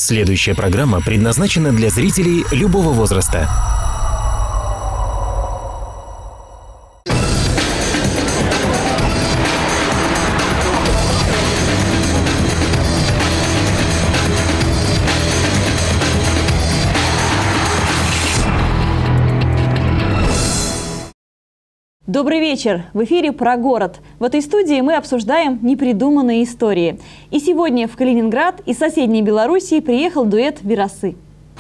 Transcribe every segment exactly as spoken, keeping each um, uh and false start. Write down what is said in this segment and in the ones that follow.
Следующая программа предназначена для зрителей любого возраста. Добрый вечер! В эфире «Про город». В этой студии мы обсуждаем непридуманные истории. И сегодня в Калининград из соседней Белоруссии приехал дуэт «Верасы».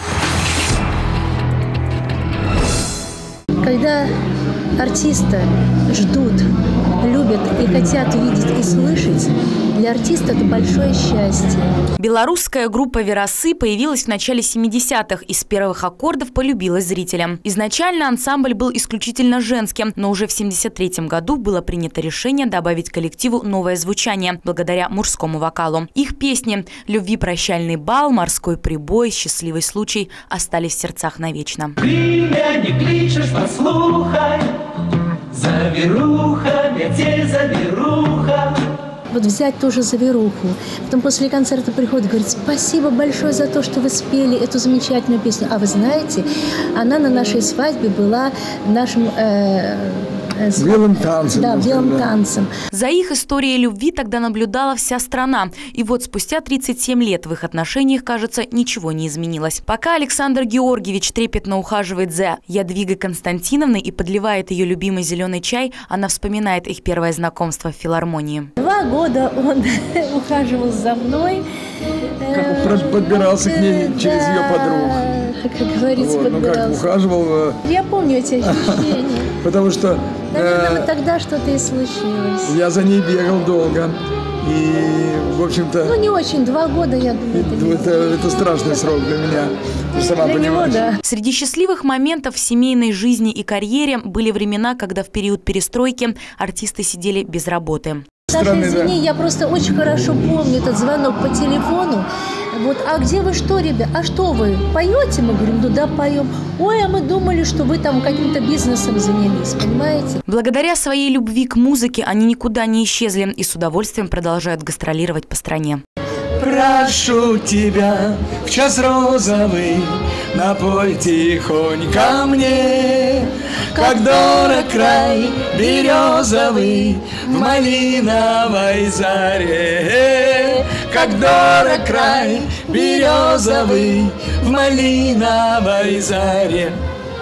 Когда артиста ждут, любят и хотят видеть и слышать, для артиста это большое счастье. Белорусская группа «Верасы» появилась в начале семидесятых и с первых аккордов полюбилась зрителям. Изначально ансамбль был исключительно женским, но уже в семьдесят третьем году было принято решение добавить коллективу новое звучание, благодаря мужскому вокалу. Их песни «Любви прощальный бал», «Морской прибой», «Счастливый случай» остались в сердцах навечно. Ты меня не кличешь, послухай, заверуха, метель, заверуха. Вот взять тоже заверуху. Потом после концерта приходит и говорит: спасибо большое за то, что вы спели эту замечательную песню. А вы знаете, она на нашей свадьбе была нашим... Э, э, белым танцем. Да, белым танцем. За их историей любви тогда наблюдала вся страна. И вот спустя тридцать семь лет в их отношениях, кажется, ничего не изменилось. Пока Александр Георгиевич трепетно ухаживает за Ядвигой Константиновной и подливает ее любимый зеленый чай, она вспоминает их первое знакомство в филармонии. Два года он ухаживал за мной. Как он подбирался к ней через да, ее подруг. Как говорится, вот, подбирался. Ну, как ухаживал. Я помню эти ощущения. Потому что... Наверное, э, тогда что-то и случилось. Я за ней бегал долго. И, в общем-то... Ну, не очень. Два года, я думаю, это, это, это страшный срок для меня. Ты сама для понимаешь. Него, да. Среди счастливых моментов в семейной жизни и карьере были времена, когда в период перестройки артисты сидели без работы. Саша, Странный, извини, да. я просто очень хорошо помню этот звонок по телефону. Вот, а где вы что, ребят? А что вы, поете? Мы говорим, ну да, поем. Ой, а мы думали, что вы там каким-то бизнесом занялись, понимаете? Благодаря своей любви к музыке они никуда не исчезли и с удовольствием продолжают гастролировать по стране. Прошу тебя в час розовый, напой тихонько мне, как дорог край березовый в малиновой заре, как дорог край березовый в малиновой заре.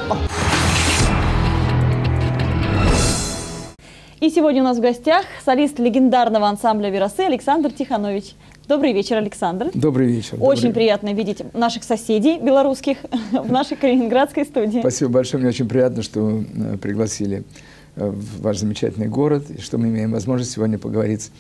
И сегодня у нас в гостях солист легендарного ансамбля «Верасы» Александр Тиханович. Добрый вечер, Александр. Добрый вечер. Очень добрый. приятно видеть наших соседей белорусских в нашей калининградской студии. Спасибо большое. Мне очень приятно, что пригласили в ваш замечательный город, и что мы имеем возможность сегодня поговорить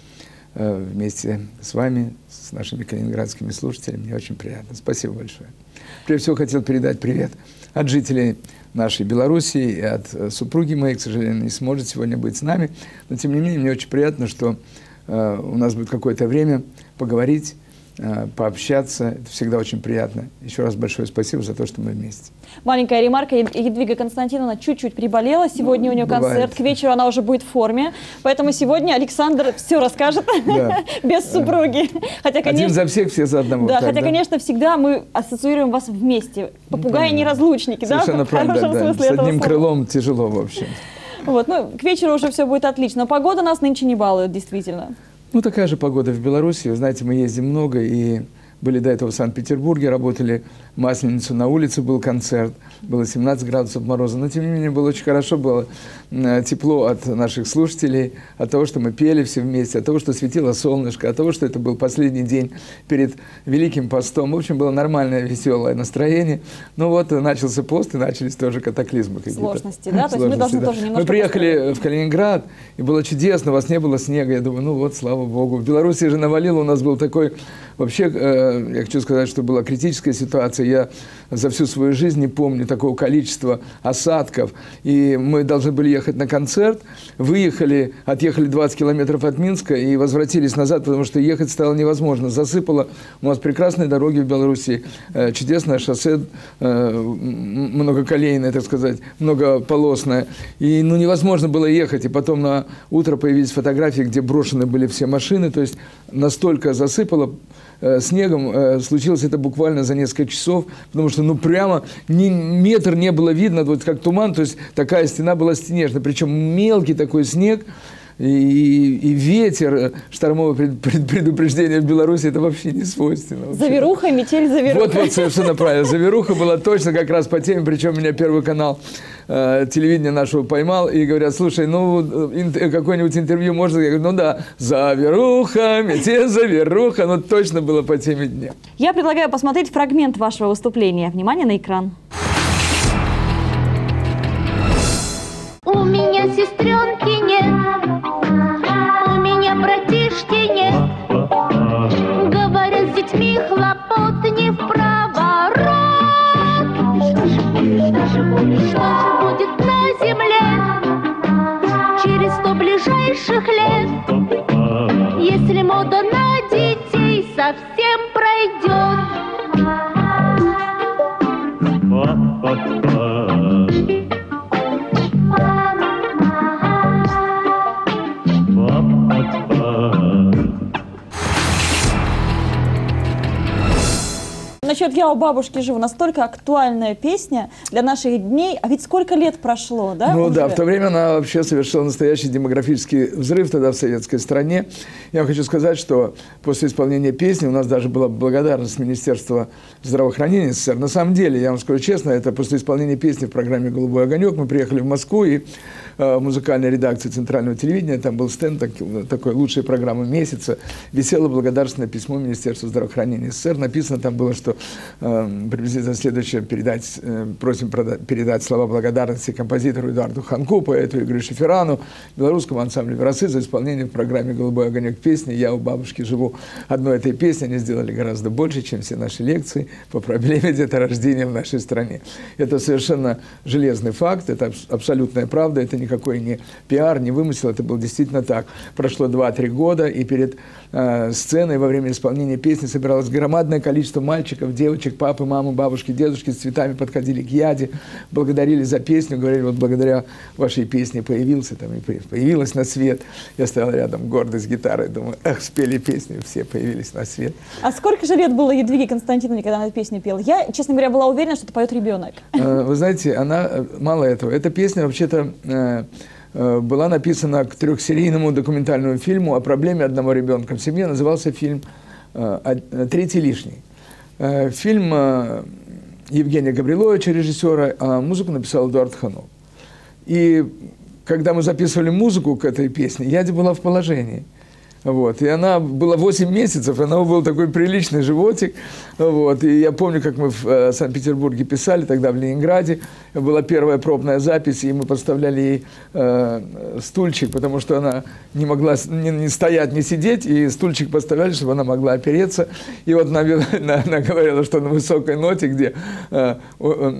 вместе с вами, с нашими калининградскими слушателями. Мне очень приятно. Спасибо большое. Прежде всего, хотел передать привет от жителей нашей Белоруссии и от супруги моей, к сожалению, не сможет сегодня быть с нами. Но, тем не менее, мне очень приятно, что э, у нас будет какое-то время поговорить, э, пообщаться. Это всегда очень приятно. Еще раз большое спасибо за то, что мы вместе. Маленькая ремарка. Ядвига Константиновна чуть-чуть приболела. Сегодня ну, у нее бывает. концерт. К вечеру она уже будет в форме. Поэтому сегодня Александр все расскажет да. без супруги. Хотя, конечно, один за всех, все за одного. Да, так, хотя, да? конечно, всегда мы ассоциируем вас вместе. Попугаи-неразлучники. Совершенно да? правильно, да. С одним слова. крылом тяжело, в общем. Вот, ну, к вечеру уже все будет отлично. Погода нас нынче не балует, действительно. Ну, такая же погода в Беларуси. Вы знаете, мы ездим много и были до этого в Санкт-Петербурге, работали в Масленицу, на улице был концерт, было семнадцать градусов мороза, но тем не менее было очень хорошо, было тепло от наших слушателей, от того, что мы пели все вместе, от того, что светило солнышко, от того, что это был последний день перед Великим постом. В общем, было нормальное, веселое настроение. Ну вот, начался пост, и начались тоже катаклизмы какие-то. Сложности, да? То есть мы должны да. тоже немножко... Мы приехали построить. в Калининград, и было чудесно, у вас не было снега. Я думаю, ну вот, слава богу. В Беларуси же навалило, у нас был такой... Вообще, э, я хочу сказать, что была критическая ситуация. Я за всю свою жизнь не помню такого количества осадков. И мы должны были ехать на концерт. Выехали, отъехали двадцать километров от Минска и возвратились назад, потому что ехать стало невозможно. Засыпало. У нас прекрасные дороги в Беларуси, э, чудесное шоссе, э, многоколейное, так сказать, многополосное. И ну, невозможно было ехать. И потом на утро появились фотографии, где брошены были все машины. То есть настолько засыпало э, снегом. Э, случилось это буквально за несколько часов, потому что, ну, прямо ни метр не было видно, вот как туман, то есть такая стена была снежная, причем мелкий такой снег. И, и ветер, штормовое предупреждение в Беларуси, это вообще не свойственно. Завируха, метель, завируха. Вот, вот, совершенно правильно. Завируха была точно как раз по теме, причем меня Первый канал э, телевидения нашего поймал, и говорят, слушай, ну, ин, какое-нибудь интервью можно? Я говорю, ну да, завируха, метель, завируха, ну, точно было по теме дня. Я предлагаю посмотреть фрагмент вашего выступления. Внимание на экран. У меня сестренки нет, у меня братишки нет. Говорят, с детьми хлопот не в проворот. Что же будет, что же будет, что же будет на земле через сто ближайших лет, если мода на детей совсем пройдет? Насчет «Я у бабушки живу» настолько актуальная песня для наших дней. А ведь сколько лет прошло, да? Ну уже? да, в то время она вообще совершила настоящий демографический взрыв тогда в советской стране. Я хочу сказать, что после исполнения песни у нас даже была благодарность Министерства здравоохранения СССР. На самом деле, я вам скажу честно, это после исполнения песни в программе «Голубой огонек» мы приехали в Москву, и э, в музыкальной редакции Центрального телевидения, там был стенд так, такой «Лучшая программа месяца», висело благодарственное письмо Министерства здравоохранения СССР. Написано там было, что э, приблизительно следующее передать, э, просим передать слова благодарности композитору Эдуарду Ханку, поэту Игорю Шеферану, белорусскому ансамблю «Верасы» за исполнение в программе «Голубой огонек» песни «Я у бабушки живу». Одной этой песни они сделали гораздо больше, чем все наши лекции по проблеме деторождения в нашей стране. Это совершенно железный факт, это абсолютная правда, это никакой не пиар, не вымысел, это было действительно так. Прошло два-три года, и перед э, сценой во время исполнения песни собиралось громадное количество мальчиков, девочек, папы, мамы, бабушки, дедушки с цветами подходили к Яде, благодарили за песню, говорили, вот благодаря вашей песне появился, там, и появилась на свет. Я стоял рядом гордый с гитарой, думаю, эх, спели песню, все появились на свет. А сколько же лет было Едвиге Константиновне, когда она эту песню пела? Я, честно говоря, была уверена, что это поет ребенок. Вы знаете, она, мало этого, эта песня вообще-то была написана к трехсерийному документальному фильму о проблеме одного ребенка в семье, назывался фильм «Третий лишний». Фильм Евгения Гавриловича, режиссера, а музыку написал Эдуард Ханов. И когда мы записывали музыку к этой песне, Яде была в положении. Вот. И она была восемь месяцев, у нее был такой приличный животик. Вот. И я помню, как мы в э, Санкт-Петербурге писали, тогда в Ленинграде. Была первая пробная запись, и мы подставляли ей э, стульчик, потому что она не могла ни, ни стоять, ни сидеть, и стульчик подставляли, чтобы она могла опереться. И вот она, она, она говорила, что на высокой ноте, где... Э, э,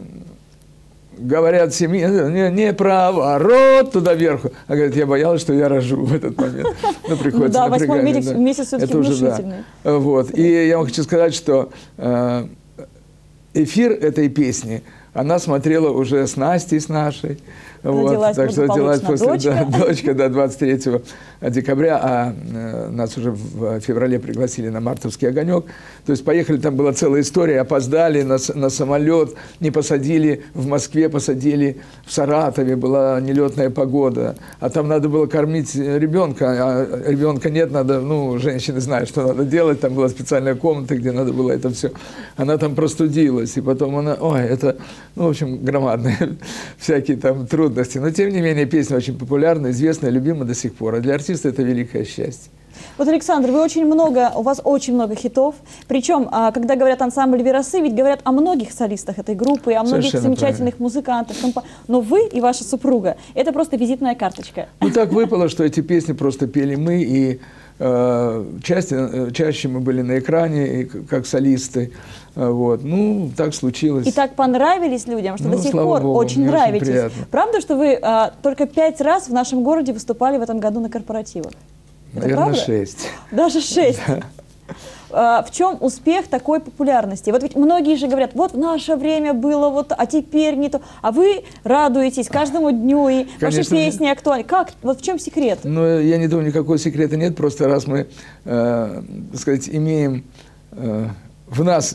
говорят семье, не, не проворот туда вверху. А говорит, я боялась, что я рожу в этот момент. Ну, приходится да, восьмой месяц, да. месяц все-таки внушительный. Да. Вот. И я вам хочу сказать, что э, эфир этой песни она смотрела уже с Настей, с нашей. Вот. Так что родилась после дочка. Да, дочка до двадцать третьего декабря, а э, нас уже в феврале пригласили на мартовский огонек. То есть поехали, там была целая история, опоздали на, на самолет, не посадили в Москве, посадили в Саратове, была нелетная погода, а там надо было кормить ребенка, а ребенка нет, надо, ну, женщины знают, что надо делать, там была специальная комната, где надо было это все. Она там простудилась, и потом она, ой, это, ну, в общем, громадные всякие там трудности. Но, тем не менее, песня очень популярна, известная, любима до сих пор. А для артиста это великое счастье. Вот, Александр, вы очень много, у вас очень много хитов. Причем, когда говорят ансамбль «Верасы», ведь говорят о многих солистах этой группы, о многих Совершенно замечательных правильно. музыкантах. Но вы и ваша супруга – это просто визитная карточка. Ну, так выпало, что эти песни просто пели мы, и э, чаще, чаще мы были на экране, и, как солисты. Вот. Ну, так случилось. И так понравились людям, что ну, до сих слава пор Богу, очень мне нравитесь. очень приятно. Правда, что вы а, только пять раз в нашем городе выступали в этом году на корпоративах? Это Наверное, правда? шесть. Даже шесть. Да. в чем успех такой популярности? Вот ведь многие же говорят, вот в наше время было, вот, а теперь не то. А вы радуетесь каждому дню, и ваши песни актуальны. Как? Вот в чем секрет? Ну, я не думаю, никакого секрета нет. Просто раз мы, э, так сказать, имеем э, в нас...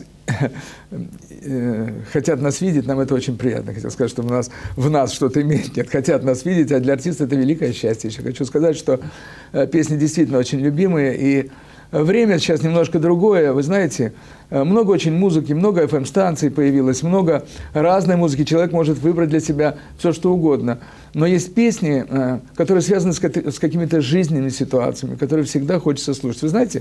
хотят нас видеть, нам это очень приятно. Хотел сказать, что у нас, в нас что-то имеет. Нет, хотят нас видеть, а для артиста это великое счастье. Еще хочу сказать, что песни действительно очень любимые, и время сейчас немножко другое. Вы знаете, много очень музыки, много эф эм-станций появилось, много разной музыки. Человек может выбрать для себя все, что угодно. Но есть песни, которые связаны с какими-то жизненными ситуациями, которые всегда хочется слушать. Вы знаете,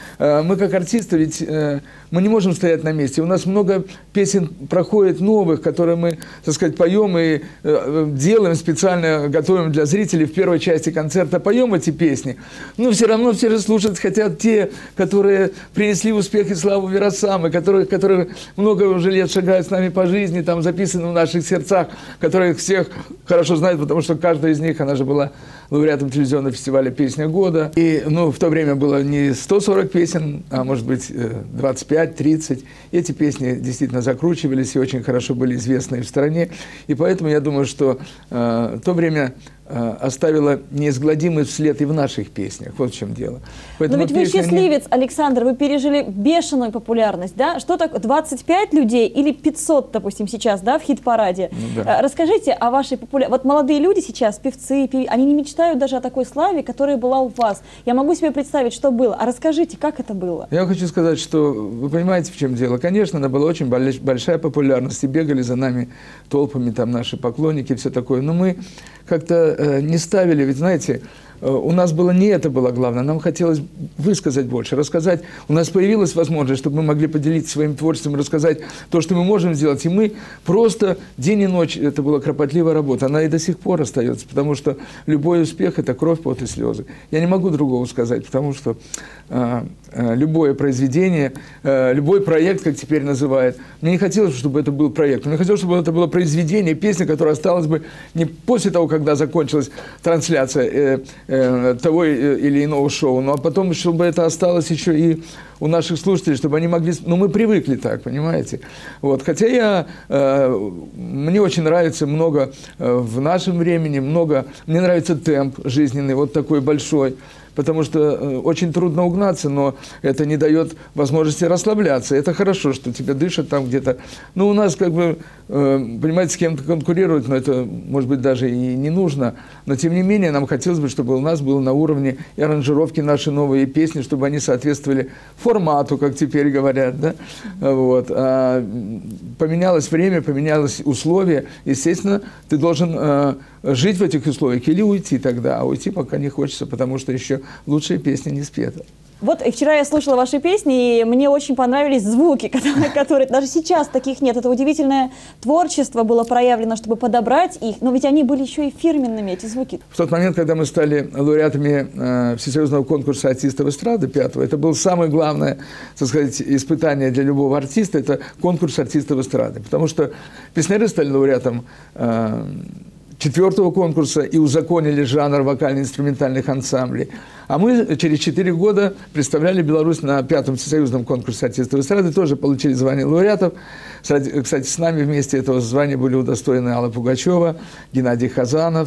мы как артисты, ведь мы не можем стоять на месте. У нас много песен проходит новых, которые мы, так сказать, поем и делаем специально, готовим для зрителей в первой части концерта, поем эти песни. Но все равно все же слушать хотят те, которые принесли успех и славу Веросамы, которые, которые много уже лет шагают с нами по жизни, там записаны в наших сердцах, которые всех хорошо знают, потому что каждая из них, она же была лауреатом телевизионного фестиваля «Песня года». И, ну, в то время было не сто сорок песен, а, может быть, двадцать пять тридцать. Эти песни действительно закручивались и очень хорошо были известны в стране. И поэтому я думаю, что э, то время э, оставило неизгладимый след и в наших песнях. Вот в чем дело. Поэтому Но ведь вы счастливец, не... Александр, вы пережили бешеную популярность, да? Что так, двадцать пять людей или пятьсот, допустим, сейчас, да, в хит-параде? Ну, да. Расскажите о вашей популярности. Вот молодые люди сейчас, певцы, пев... они не мечтают даже о такой славе, которая была у вас. Я могу себе представить, что было. А расскажите, как это было? Я хочу сказать, что вы понимаете, в чем дело. Конечно, она была очень большая популярность, и бегали за нами толпами там наши поклонники, все такое. Но мы как-то э, не ставили, ведь знаете, э, у нас было не это было главное, нам хотелось высказать больше, рассказать. У нас появилась возможность, чтобы мы могли поделиться своим творчеством, рассказать то, что мы можем сделать. И мы просто день и ночь, это была кропотливая работа, она и до сих пор остается, потому что любой успех – это кровь, пот и слезы. Я не могу другого сказать, потому что э, э, любое произведение, э, любой проект, как теперь называют, мне не хотелось, чтобы это был проект, мне хотелось, чтобы это было произведение, песня, которая осталась бы не после того, когда закончилась трансляция э, э, того или иного шоу, но а потом, чтобы это осталось еще и у наших слушателей, чтобы они могли... Ну, мы привыкли так, понимаете? Вот. Хотя я... Э, мне очень нравится много э, в нашем времени, много... Мне нравится темп жизненный, вот такой большой. Потому что э, очень трудно угнаться, но это не дает возможности расслабляться. Это хорошо, что тебя дышат там где-то. Ну, у нас как бы, э, понимаете, с кем-то конкурировать, но это, может быть, даже и не нужно. Но, тем не менее, нам хотелось бы, чтобы у нас было на уровне и аранжировки наши новые песни, чтобы они соответствовали формату, как теперь говорят, да? Вот. А поменялось время, поменялось условия. Естественно, ты должен э, жить в этих условиях или уйти тогда. А уйти пока не хочется, потому что еще лучшие песни не спеты. Вот вчера я слушала ваши песни, и мне очень понравились звуки, которые, которые даже сейчас таких нет. Это удивительное творчество было проявлено, чтобы подобрать их, но ведь они были еще и фирменными, эти звуки. В тот момент, когда мы стали лауреатами э, Всесоюзного конкурса артистов эстрады пятого, это было самое главное, так сказать, испытание для любого артиста, это конкурс артистов эстрады. Потому что песняры стали лауреатом э, четвертого конкурса и узаконили жанр вокально-инструментальных ансамблей. А мы через четыре года представляли Беларусь на пятом всесоюзном конкурсе артистов эстрады, тоже получили звание лауреатов. Кстати, с нами вместе этого звания были удостоены Алла Пугачева, Геннадий Хазанов,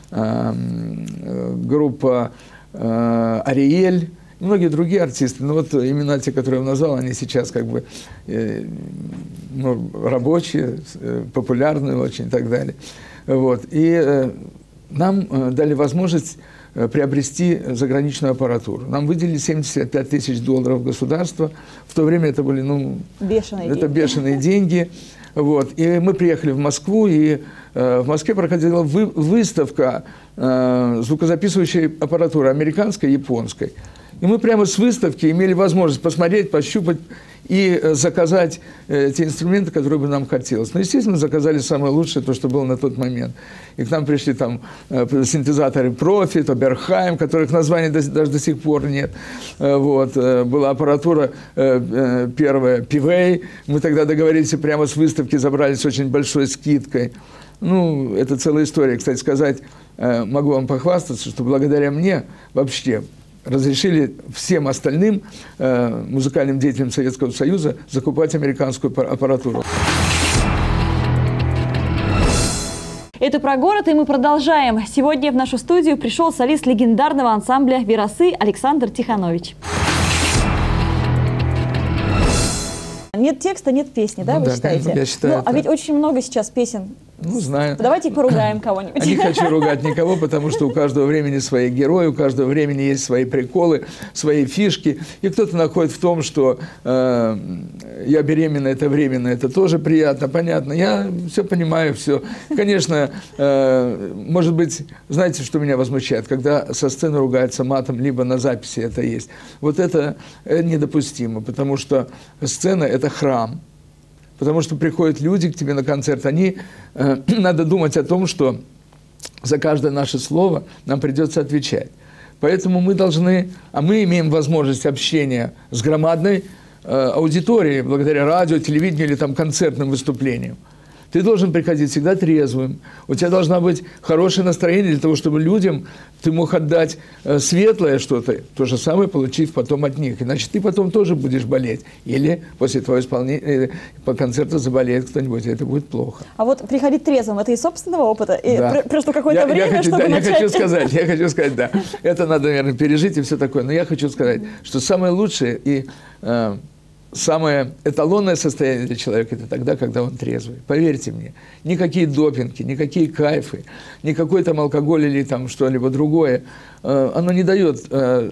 группа «Ариэль», и многие другие артисты. Но вот имена те, которые я назвал, они сейчас как бы ну, рабочие, популярные очень и так далее. Вот. И э, нам э, дали возможность э, приобрести заграничную аппаратуру. Нам выделили семьдесят пять тысяч долларов государства. В то время это были, ну, бешеные это деньги. бешеные деньги. Вот. И мы приехали в Москву, и э, в Москве проходила вы, выставка э, звукозаписывающей аппаратуры американской и японской. И мы прямо с выставки имели возможность посмотреть, пощупать и заказать те инструменты, которые бы нам хотелось. Ну, естественно, заказали самое лучшее, то, что было на тот момент. И к нам пришли там синтезаторы Профи, Оберхайм, которых названий даже до сих пор нет. Вот. Была аппаратура первая Пивей. Мы тогда договорились, прямо с выставки забрали с очень большой скидкой. Ну, это целая история. Кстати сказать, могу вам похвастаться, что благодаря мне вообще разрешили всем остальным э, музыкальным деятелям Советского Союза закупать американскую аппаратуру. Это про город, и мы продолжаем. Сегодня в нашу студию пришел солист легендарного ансамбля «Верасы» Александр Тиханович. Нет текста, нет песни, да, ну, вы да, считаете? Я считаю, ну, а ведь очень много сейчас песен. Ну, знаю. Давайте поругаем кого-нибудь. Не хочу ругать никого, потому что у каждого времени свои герои, у каждого времени есть свои приколы, свои фишки. И кто-то находит в том, что э, я беременна, это временно, это тоже приятно, понятно. Я все понимаю, все. Конечно, э, может быть, знаете, что меня возмущает? Когда со сцены ругаются матом, либо на записи это есть. Вот это недопустимо, потому что сцена – это храм. Потому что приходят люди к тебе на концерт, они, э, надо думать о том, что за каждое наше слово нам придется отвечать. Поэтому мы должны, а мы имеем возможность общения с громадной э, аудиторией, благодаря радио, телевидению или там концертным выступлениям. Ты должен приходить всегда трезвым, у тебя должно быть хорошее настроение для того, чтобы людям ты мог отдать э, светлое что-то, то же самое получив потом от них. Иначе ты потом тоже будешь болеть. Или после твоего исполнения, э, по концерту заболеет кто-нибудь, и это будет плохо. А вот приходить трезвым, это из собственного опыта? И да. Прошло какое-то я, время, я хочу, чтобы да, начать... Я хочу сказать, я хочу сказать, да. Это надо, наверное, пережить и все такое. Но я хочу сказать, что самое лучшее и... Э, самое эталонное состояние для человека – это тогда, когда он трезвый. Поверьте мне, никакие допинги, никакие кайфы, никакой там алкоголь или там что-либо другое, э, оно не дает э,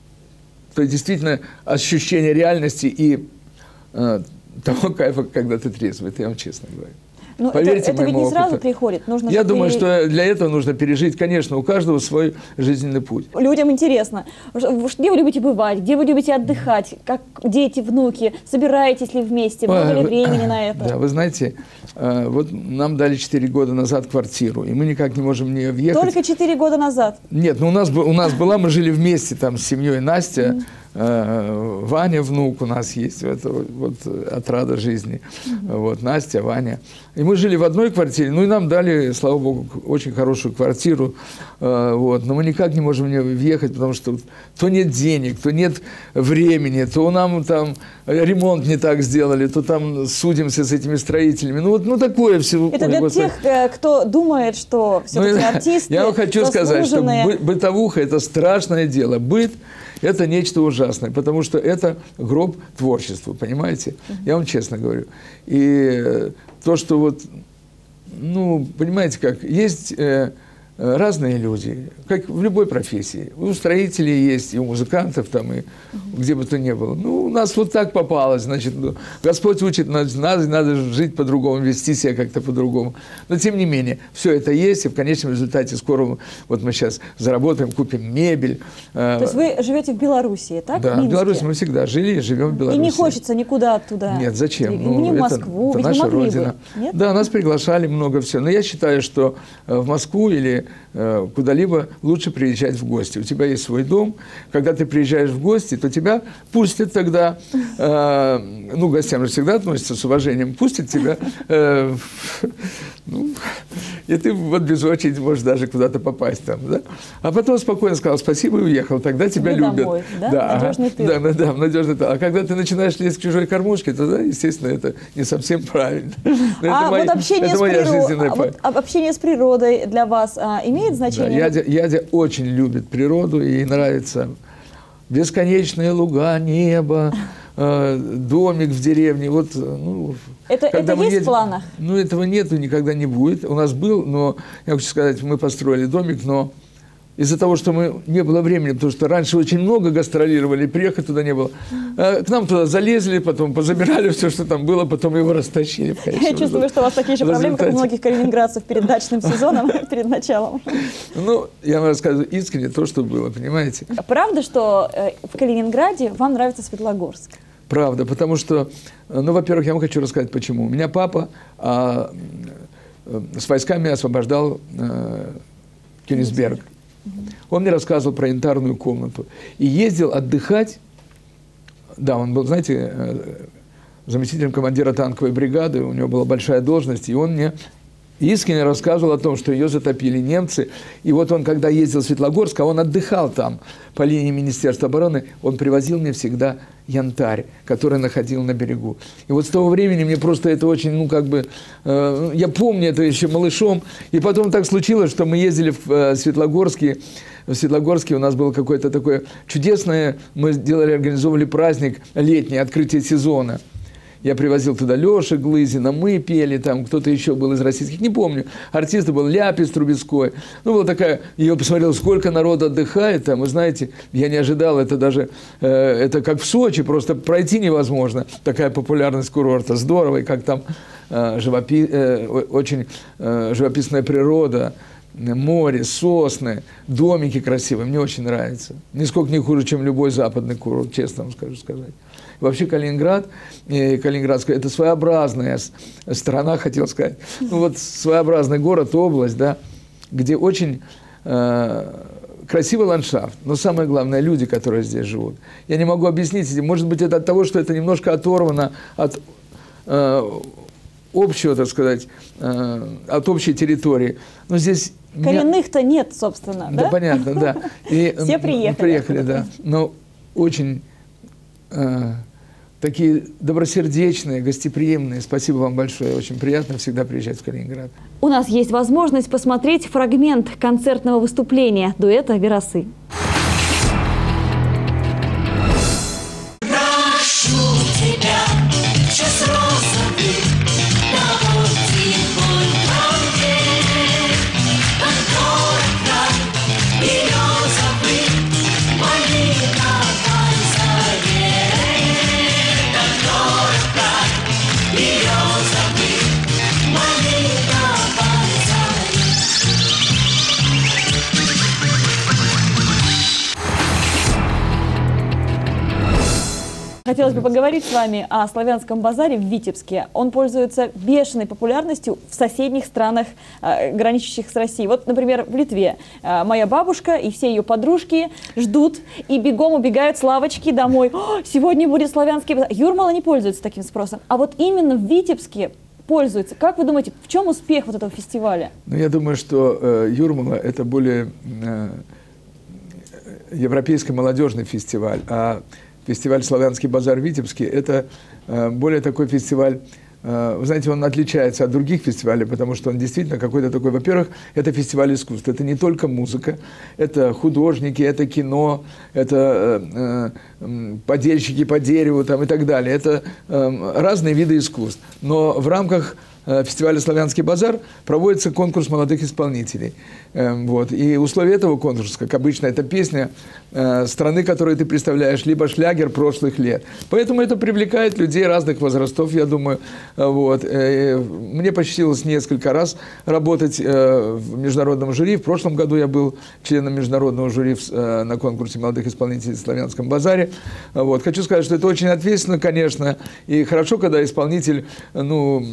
то есть, действительно ощущения реальности и э, того кайфа, когда ты трезвый, это я вам честно говорю. Но Поверьте это, это ведь не опыту. сразу приходит. Нужно Я думаю, пере... что для этого нужно пережить, конечно, у каждого свой жизненный путь. Людям интересно, где вы любите бывать, где вы любите отдыхать, как дети, внуки, собираетесь ли вместе, много А, ли вы, времени на это? Да, вы знаете, вот нам дали четыре года назад квартиру, и мы никак не можем в нее въехать. Только четыре года назад? Нет, ну у нас, у нас была, мы жили вместе там с семьей, Настя, mm-hmm. э, Ваня, внук у нас есть, это вот отрада жизни, mm-hmm. вот, Настя, Ваня. И мы жили в одной квартире, ну и нам дали, слава богу, очень хорошую квартиру, э, вот, но мы никак не можем в нее въехать, потому что то нет денег, то нет времени, то нам там ремонт не так сделали, то там судимся с этими строителями, ну вот, ну такое все. Это для Господи. тех, кто думает, что все-таки ну, артисты я вам хочу сказать, что бы, бытовуха – это страшное дело, быт – это нечто ужасное, потому что это гроб творчества, понимаете? Uh-huh. Я вам честно говорю. И то, что вот, ну, понимаете как, есть э, разные люди, как в любой профессии. У строителей есть, и у музыкантов там, и uh-huh. где бы то ни было. Ну, у нас вот так попалось, значит, ну, Господь учит, надо, надо жить по-другому, вести себя как-то по-другому. Но, тем не менее, все это есть, и в конечном результате скоро вот мы сейчас заработаем, купим мебель. То есть вы живете в Белоруссии, так? Да, в, в Беларуси мы всегда жили и живем в Беларуси. И не хочется никуда оттуда? Нет, зачем? Ну, не в Москву, это, это ведь наша могли родина. Бы. Нет? Да, нас приглашали много всего. Но я считаю, что в Москву или э, куда-либо лучше приезжать в гости. У тебя есть свой дом. Когда ты приезжаешь в гости, то тебя пустят тогда, э, ну, гостям же всегда относятся с уважением, пустят тебя, э, ну, и ты вот без очереди можешь даже куда-то попасть там, да? А потом спокойно сказал спасибо и уехал, тогда тебя любят. Домой, да? Да, надежный тыл. Да, да, да, надежный тыл. А когда ты начинаешь лезть к чужой кормушке, то, да, естественно, это не совсем правильно. А вот общение, с природ... вот общение с природой для вас а, имеет значение? Да, Ядя, Ядя очень любит природу, и ей нравится бесконечные луга, небо, э, домик в деревне. Вот, ну, это это есть едем, в планах? Ну, этого нет и никогда не будет. У нас был, но, я хочу сказать, мы построили домик, но из-за того, что мы не было времени, потому что раньше очень много гастролировали, приехать туда не было. К нам туда залезли, потом позабирали все, что там было, потом его растащили. Я чувствую, что у вас такие же проблемы, как у многих калининградцев перед дачным сезоном, перед началом. Ну, я вам рассказываю искренне то, что было, понимаете? Правда, что в Калининграде вам нравится Светлогорск? Правда, потому что, ну, во-первых, я вам хочу рассказать, почему. У меня папа а, с войсками освобождал а, Кёнигсберг. Он мне рассказывал про янтарную комнату. И ездил отдыхать. Да, он был, знаете, заместителем командира танковой бригады, у него была большая должность, и он мне искренне рассказывал о том, что ее затопили немцы. И вот он, когда ездил в Светлогорск, а он отдыхал там по линии Министерства обороны, он привозил мне всегда янтарь, который находил на берегу. И вот с того времени мне просто это очень, ну как бы, э, я помню это еще малышом. И потом так случилось, что мы ездили в э, Светлогорске. В Светлогорске у нас было какое-то такое чудесное, мы делали, организовывали праздник летний, открытие сезона. Я привозил туда Леша Глызина, мы пели, там кто-то еще был из российских, не помню. Артист был Ляпис Трубецкой. Ну, была такая, я посмотрел, сколько народу отдыхает там, вы знаете, я не ожидал, это даже, э, это как в Сочи, просто пройти невозможно. Такая популярность курорта, здорово, и как там э, живопи, э, очень э, живописная природа, море, сосны, домики красивые, мне очень нравится. Нисколько не хуже, чем любой западный курорт, честно вам скажу сказать. Вообще Калининград, Калининградская, это своеобразная страна, хотел сказать. Ну, вот своеобразный город, область, да, где очень э, красивый ландшафт, но самое главное, люди, которые здесь живут. Я не могу объяснить, может быть, это от того, что это немножко оторвано от э, общего, так сказать, э, от общей территории. Но здесь... Коренных-то нет, собственно, да? Да, понятно, да. И все приехали. Приехали, да. Но очень... Э, такие добросердечные, гостеприимные. Спасибо вам большое. Очень приятно всегда приезжать в Калининград. У нас есть возможность посмотреть фрагмент концертного выступления дуэта «Верасы». Хотелось бы поговорить с вами о славянском базаре в Витебске. Он пользуется бешеной популярностью в соседних странах, э, граничащих с Россией. Вот, например, в Литве э, моя бабушка и все ее подружки ждут и бегом убегают с лавочки домой. О, сегодня будет славянский базар. Юрмала не пользуется таким спросом. А вот именно в Витебске пользуется. Как вы думаете, в чем успех вот этого фестиваля? Ну, я думаю, что э, Юрмала – это более э, европейский молодежный фестиваль, а фестиваль «Славянский базар» в Витебске – это э, более такой фестиваль, э, вы знаете, он отличается от других фестивалей, потому что он действительно какой-то такой, во-первых, это фестиваль искусств, это не только музыка, это художники, это кино, это э, э, подельщики по дереву там, и так далее, это э, разные виды искусств. Но в рамках фестиваля «Славянский базар» проводится конкурс молодых исполнителей. Вот. И условия этого конкурса, как обычно, это песня страны, которую ты представляешь, либо шлягер прошлых лет. Поэтому это привлекает людей разных возрастов, я думаю. Вот. Мне посчастливилось несколько раз работать в международном жюри. В прошлом году я был членом международного жюри на конкурсе молодых исполнителей в «Славянском базаре». Вот. Хочу сказать, что это очень ответственно, конечно, и хорошо, когда исполнитель, ну,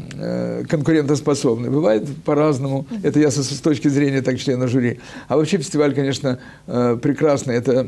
конкурентоспособный. Бывает по-разному. Это я со, с точки зрения так члена жюри. А вообще фестиваль, конечно, прекрасный. Это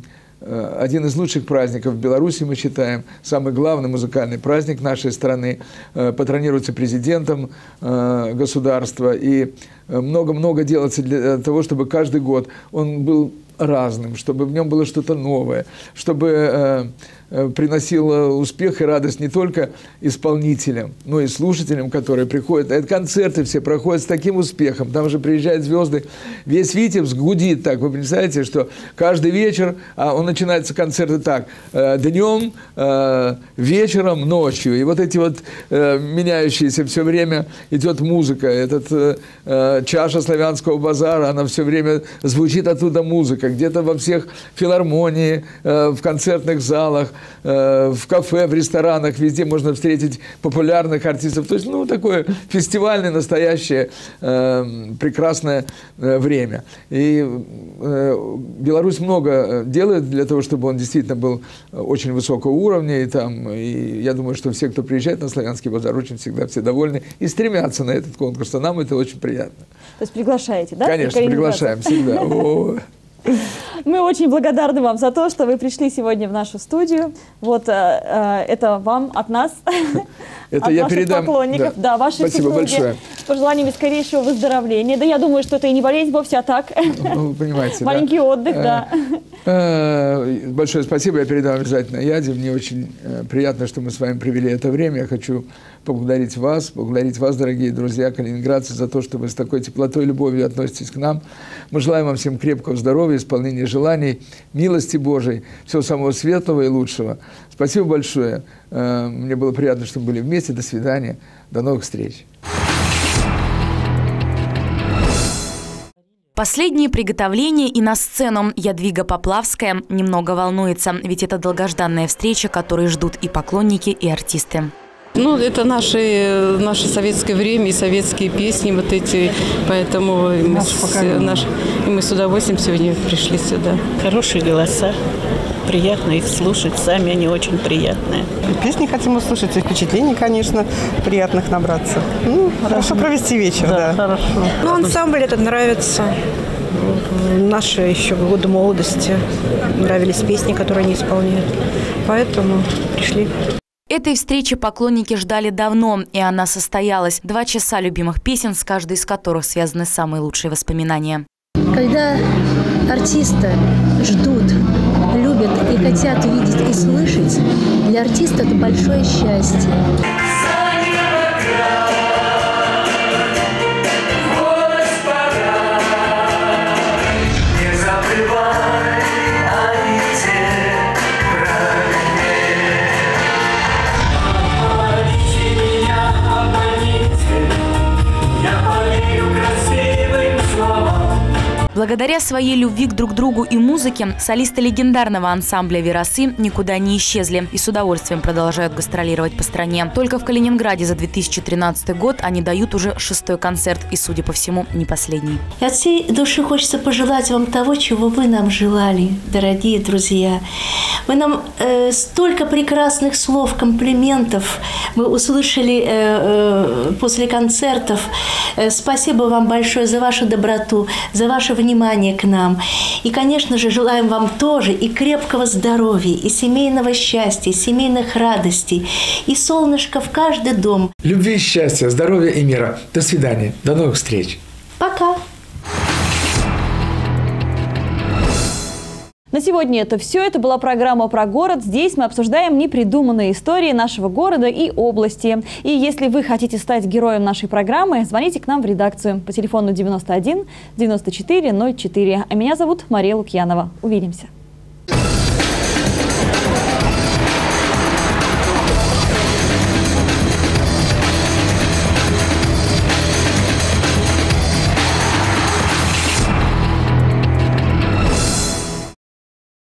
один из лучших праздников в Беларуси, мы считаем. Самый главный музыкальный праздник нашей страны. Патронируется президентом государства. И много-много делается для того, чтобы каждый год он был разным, чтобы в нем было что-то новое, чтобы приносила успех и радость не только исполнителям, но и слушателям, которые приходят. Это концерты все проходят с таким успехом. Там же приезжают звезды. Весь Витебск гудит так. Вы представляете, что каждый вечер, а он начинается концерты так, днем, вечером, ночью. И вот эти вот меняющиеся все время идет музыка. Этот чаша славянского базара, она все время звучит оттуда музыка. Где-то во всех филармонии, в концертных залах, в кафе, в ресторанах, везде можно встретить популярных артистов. То есть, ну, такое фестивальное, настоящее, э, прекрасное э, время. И э, Беларусь много делает для того, чтобы он действительно был очень высокого уровня. И, там, и я думаю, что все, кто приезжает на Славянский базар, очень всегда все довольны и стремятся на этот конкурс. А нам это очень приятно. То есть приглашаете, да? Конечно, приглашаем всегда. Мы очень благодарны вам за то, что вы пришли сегодня в нашу студию. Вот э, это вам от нас, это от я ваших передам, поклонников, да, да, вашей спасибо супруги. большое. с пожеланиями скорейшего выздоровления. Да я думаю, что это и не болезнь вовсе, а так. Ну, вы понимаете, маленький да? отдых, да. Большое спасибо, я передам обязательно Яде. Мне очень приятно, что мы с вами провели это время. Я хочу поблагодарить вас, поблагодарить вас, дорогие друзья, калининградцы, за то, что вы с такой теплотой и любовью относитесь к нам. Мы желаем вам всем крепкого здоровья, исполнения желаний, милости Божией, всего самого светлого и лучшего. Спасибо большое. Мне было приятно, что мы были вместе. До свидания. До новых встреч. Последние приготовления и на сцену. Ядвига Поплавская немного волнуется, ведь это долгожданная встреча, которой ждут и поклонники, и артисты. Ну, это наше, наше советское время и советские песни вот эти, поэтому мы с, наш, и мы с удовольствием сегодня пришли сюда. Хорошие голоса, приятно их слушать, сами они очень приятные. Песни хотим услышать, и впечатлений, конечно, приятных набраться. Ну, хорошо провести вечер, да. да. Хорошо. Ну, ансамбль этот нравится. Наши еще годы молодости нравились песни, которые они исполняют, поэтому пришли. Этой встречи поклонники ждали давно, и она состоялась. Два часа любимых песен, с каждой из которых связаны самые лучшие воспоминания. Когда артиста ждут, любят и хотят видеть и слышать, для артиста это большое счастье. Благодаря своей любви к друг другу и музыке солисты легендарного ансамбля «Верасы» никуда не исчезли и с удовольствием продолжают гастролировать по стране. Только в Калининграде за две тысячи тринадцатый год они дают уже шестой концерт и, судя по всему, не последний. И от всей души хочется пожелать вам того, чего вы нам желали, дорогие друзья. Вы нам э, столько прекрасных слов, комплиментов мы услышали э, э, после концертов. Э, спасибо вам большое за вашу доброту, за ваше внимание к нам. И, конечно же, желаем вам тоже и крепкого здоровья, и семейного счастья, и семейных радостей, и солнышко в каждый дом. Любви, счастья, здоровья и мира. До свидания. До новых встреч. Пока. На сегодня это все. Это была программа про город. Здесь мы обсуждаем непридуманные истории нашего города и области. И если вы хотите стать героем нашей программы, звоните к нам в редакцию по телефону девяносто один девяносто четыре ноль четыре. А меня зовут Мария Лукьянова. Увидимся.